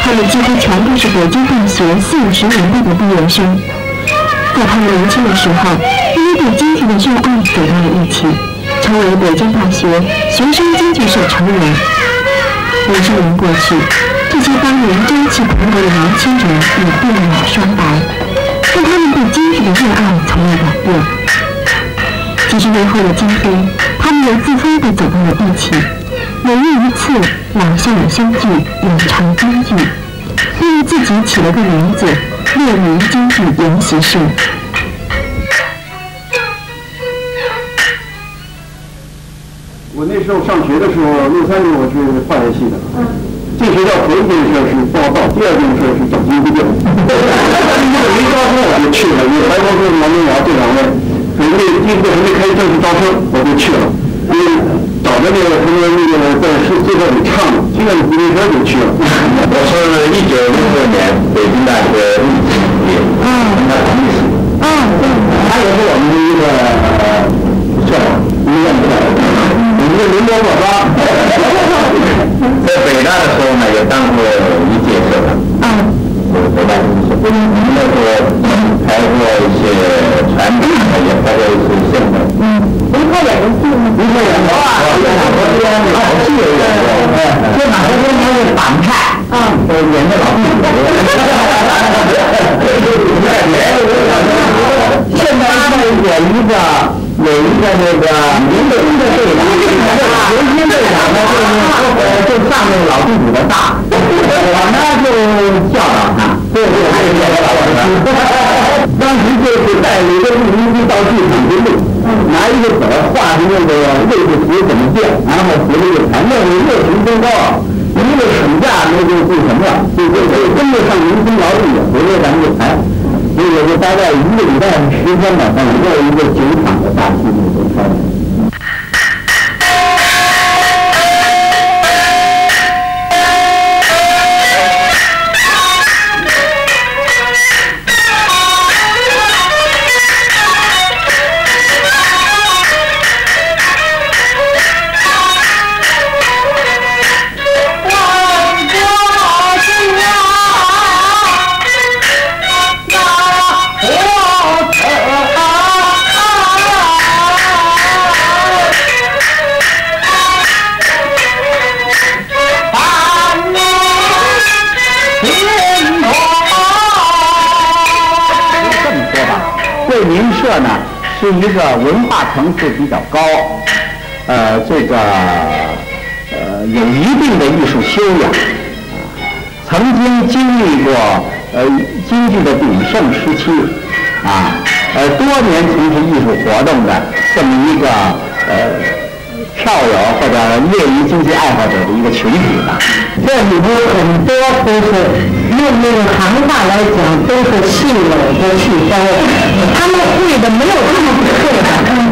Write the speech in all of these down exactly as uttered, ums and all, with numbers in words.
他们几乎全部是北京大学四五十年代的毕业生。在他们年轻的时候，因为对京剧的热爱走到了一起，成为北京大学学生京剧社成员。五十年过去，这些当年朝气蓬勃的年轻人已鬓老霜白，但他们对京剧的热爱从未改变。几十年后的今天，他们又自发地走到了一起，每月一次老校友相聚，演唱京剧，并为自己起了个名字——乐民京剧研习社。 我那时候上学的时候，六三年我是化学系的。嗯。进学校头一件事是报到，第二件事是找京剧队。京剧队没招生我就去了，有白光和王明尧这两位，准备京剧队还没开始正式招生，我就去了。因为找着那个他们那个在宿舍里唱，听着自行车就去了。我是一九六六年北京大学物理系毕业，嗯，跟他同一系。嗯，对。他也是我们的一个社长，一个领导。我们的领导老大，在北大的时候呢，也当过一届社长。嗯。北大同学，那时候拍过一些传统，也拍过一些现代。嗯。您拍演过戏吗？您拍演过啊？我这边老戏也演过。哎，这哪个天他是反派？嗯。呃，演的老戏。现在在演一个。有一个那个民的的队长，刘军队长呢，就是呃，就上那个老地主的当，我呢就教导他，对对对对，当时就是带领着录音机到剧场去录，拿一个本画的那个位置图怎么变，然后写了一个盘，那个热情真高，一个暑假那就不什么了，就就就跟得上民工劳动者，回来咱们就排。所以我就大概一个礼拜时间吧，整个一个酒厂的大戏就都拍了。是一个文化层次比较高，呃，这个呃有一定的艺术修养，曾经经历过呃京剧的鼎盛时期，啊，呃多年从事艺术活动的这么一个呃票友或者业余京剧爱好者的一个群体吧。这里头很多都是用那个行话来讲，都是戏友的戏风，他们会的没有他们不会的。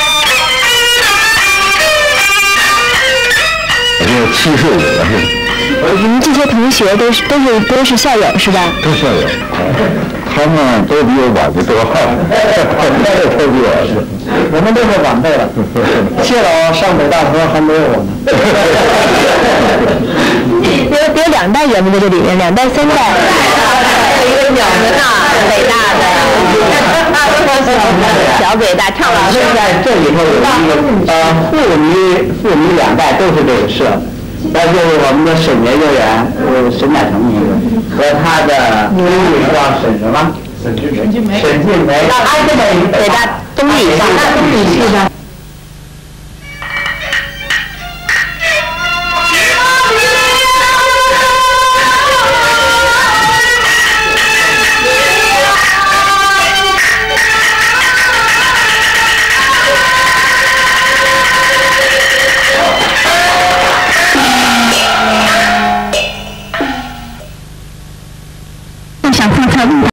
七十五了是。 你们这些同学都是都是都是校友是吧？ 都校友，他们都比我晚得多，都比我是，我们都是晚辈了。谢老上北大时候还没有我呢。 有有两代人在这里面，两代三代。还有一个鸟人呐，北大的，小北大唱老师在这里头有一个呃父女父女两代都是这个社，那就是我们的沈研究员，呃沈乃成同学和他的女女叫沈什么？沈俊梅。沈俊梅。沈俊梅。北大东理，北大东理系的。